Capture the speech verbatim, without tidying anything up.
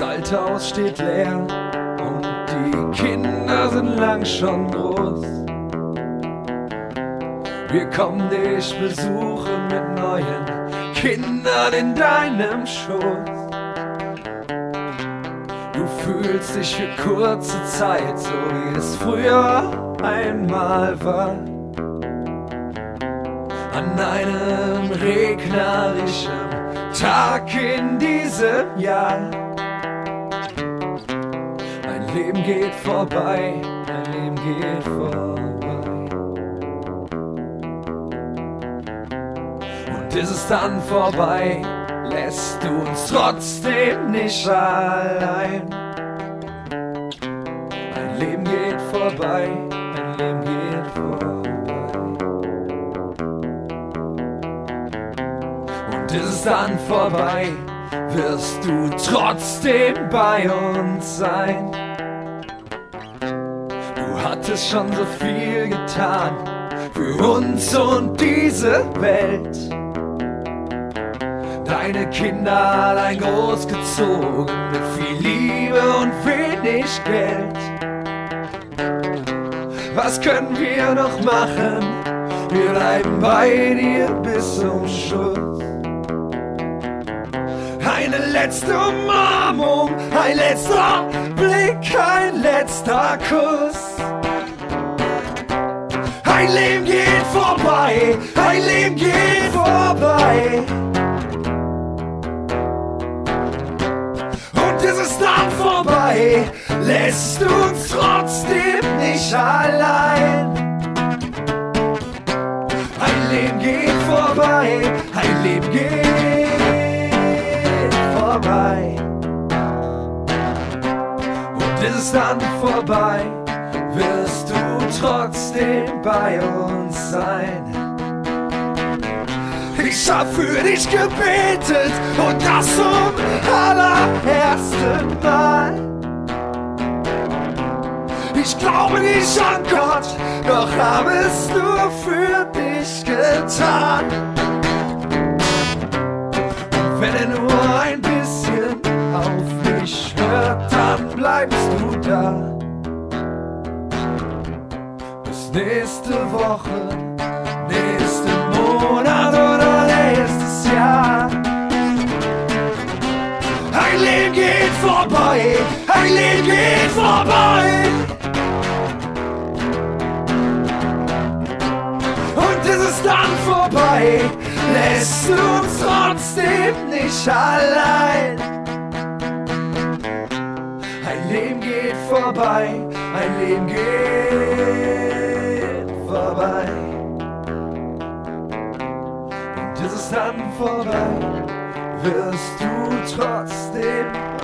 alte Haus steht leer und die Kinder sind lang schon groß. Wir kommen dich besuchen mit neuen Kindern in deinem Schoß. Du fühlst dich für kurze Zeit, so wie es früher einmal war. An einem regnerischen Tag in diesem Jahr. Ein Leben geht vorbei, ein Leben geht vorbei. Und ist es dann vorbei, lässt du uns trotzdem nicht allein. Ein Leben geht vorbei, ein Leben geht vorbei. Und ist es dann vorbei, wirst du trotzdem bei uns sein. Du hattest schon so viel getan für uns und diese Welt. Deine Kinder allein großgezogen mit viel Liebe und wenig Geld. Was können wir noch machen? Wir bleiben bei dir bis zum Schluss. Eine letzte Umarmung, ein letzter Blick, ein letzter Kuss. Ein Leben geht vorbei, ein Leben geht vorbei. Und ist es dann vorbei, lässt du uns trotzdem nicht allein. Ein Leben geht vorbei, ein Leben geht vorbei. Und ist es dann vorbei, wirst du trotzdem bei uns sein. Ich hab für dich gebetet und das zum allerersten Mal. Ich glaube nicht an Gott, doch hab es nur für dich getan. Und wenn er nur ein bisschen auf mich hört, dann bleibst du da. Bis nächste Woche, nächsten Monat oder nächstes Jahr. Ein Leben geht vorbei, ein Leben geht vorbei. Und ist es dann vorbei, lässt du uns trotzdem nicht allein. Ein Leben geht vorbei, ein Leben geht vorbei. Und ist es dann vorbei, wirst du trotzdem